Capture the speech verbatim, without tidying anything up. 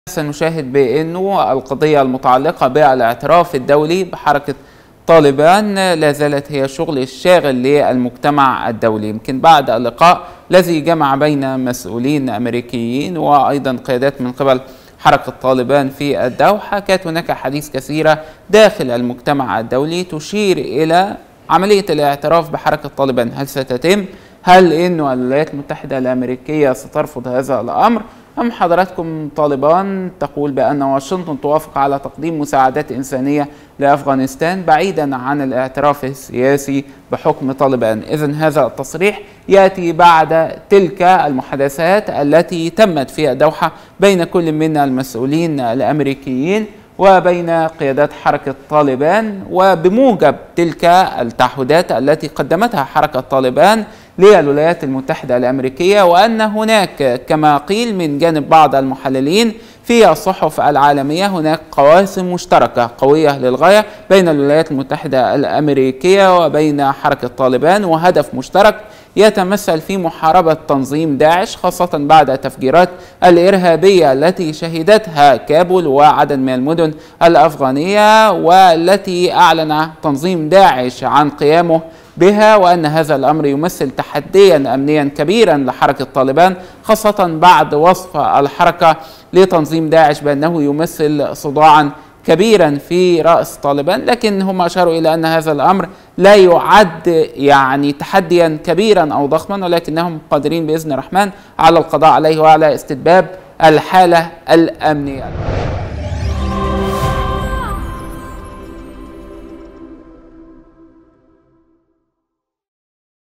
سنشاهد بأنه القضية المتعلقة بالاعتراف الدولي بحركة طالبان لا زالت هي الشغل الشاغل للمجتمع الدولي. يمكن بعد اللقاء الذي جمع بين مسؤولين أمريكيين وأيضا قيادات من قبل حركة طالبان في الدوحة، كانت هناك حديث كثيرة داخل المجتمع الدولي تشير إلى عملية الاعتراف بحركة طالبان. هل ستتم؟ هل إنه الولايات المتحدة الأمريكية سترفض هذا الأمر؟ أم حضراتكم طالبان تقول بأن واشنطن توافق على تقديم مساعدات إنسانية لأفغانستان بعيدا عن الاعتراف السياسي بحكم طالبان؟ إذن هذا التصريح يأتي بعد تلك المحادثات التي تمت في الدوحة بين كل من المسؤولين الأمريكيين وبين قيادات حركة طالبان، وبموجب تلك التعهدات التي قدمتها حركة طالبان للولايات المتحدة الأمريكية، وأن هناك كما قيل من جانب بعض المحللين في الصحف العالمية هناك قواسم مشتركة قوية للغاية بين الولايات المتحدة الأمريكية وبين حركة طالبان، وهدف مشترك يتمثل في محاربة تنظيم داعش، خاصة بعد التفجيرات الإرهابية التي شهدتها كابول وعدد من المدن الأفغانية، والتي أعلن تنظيم داعش عن قيامه بها، وأن هذا الأمر يمثل تحديا أمنيا كبيرا لحركة طالبان، خاصة بعد وصف الحركة لتنظيم داعش بأنه يمثل صداعا كبيرا في رأس طالبان. لكن هم أشاروا إلى أن هذا الأمر لا يعد يعني تحديا كبيرا أو ضخما، ولكنهم قادرين بإذن الرحمن على القضاء عليه وعلى استتباب الحالة الأمنية.